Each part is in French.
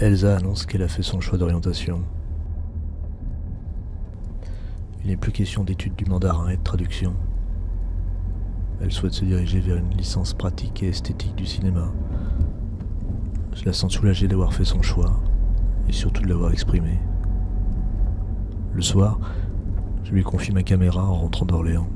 Elsa annonce qu'elle a fait son choix d'orientation. Il n'est plus question d'études du mandarin et de traduction. Elle souhaite se diriger vers une licence pratique et esthétique du cinéma. Je la sens soulagée d'avoir fait son choix et surtout de l'avoir exprimé. Le soir, je lui confie ma caméra en rentrant d'Orléans.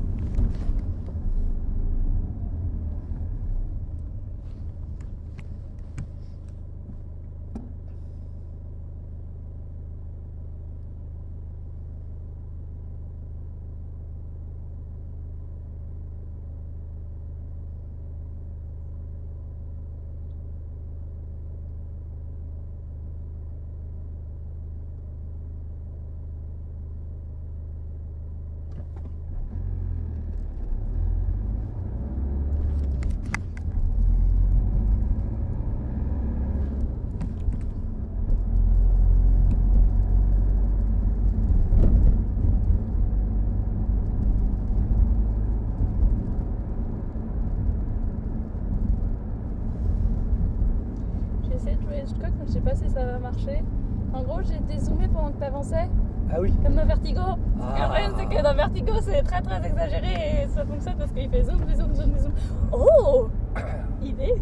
J'essaie de jouer Hitchcock, mais je sais pas si ça va marcher. En gros, j'ai dézoomé pendant que t'avançais, Ah oui. comme dans Vertigo. Ah. Le problème, c'est que dans Vertigo, c'est très très exagéré et ça fonctionne parce qu'il fait zoom, zoom, zoom, zoom. Oh, idée.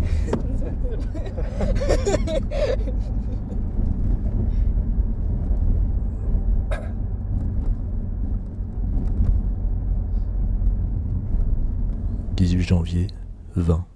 « 18 janvier, 20.